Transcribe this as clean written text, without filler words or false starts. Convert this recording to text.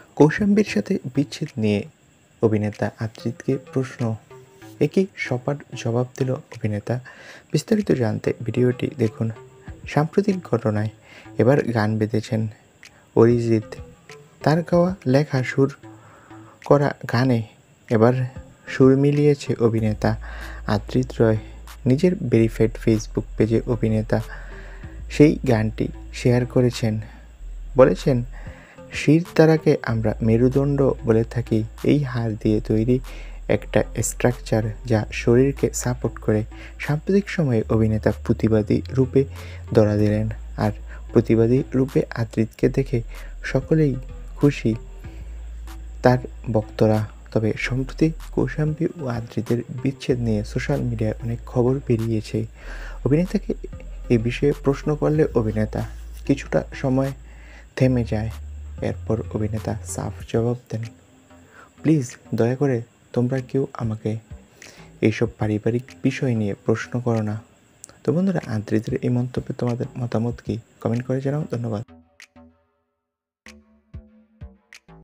কৌশাম্বীর সাথে বিচ্ছেদ নিয়ে অভিনেতা আদ্রিতকে প্রশ্ন, একই সপাট জবাব দিল অভিনেতা। বিস্তারিত জানতে ভিডিওটি দেখুন। সাম্প্রতিক ঘটনায় এবার গান বেঁধেছেন অরিজিৎ। তার গাওয়া লেখা সুর করা গানে এবার সুর মিলিয়েছে অভিনেতা আদ্রিত রয়। নিজের ভেরিফাইড ফেসবুক পেজে অভিনেতা সেই গানটি শেয়ার করেছেন। বলেছেন, শিরদাঁড়াকে আমরা মেরুদণ্ড বলে থাকি। এই হাড় দিয়ে তৈরি একটা স্ট্রাকচার যা শরীরকে সাপোর্ট করে। সাম্প্রতিক সময়ে অভিনেতা প্রতিবাদী রূপে ধরা দিলেন, আর প্রতিবাদী রূপে আদ্রিতকে দেখে সকলেই খুশি তার ভক্তরা। তবে সম্প্রতি কৌশাম্বী ও আদ্রিতের বিচ্ছেদ নিয়ে সোশ্যাল মিডিয়ায় অনেক খবর বেরিয়েছে। অভিনেতাকে এ বিষয়ে প্রশ্ন করলে অভিনেতা কিছুটা সময় থেমে যায়। এরপর অভিনেতা সাফ জবাব দেন, প্লিজ দয়া করে তোমরা কেউ আমাকে এইসব পারিবারিক বিষয় নিয়ে প্রশ্ন করো না। তো বন্ধুরা, আদ্রিতের এই মন্তব্যে তোমাদের মতামত কি? কমেন্ট করে জানাও। ধন্যবাদ।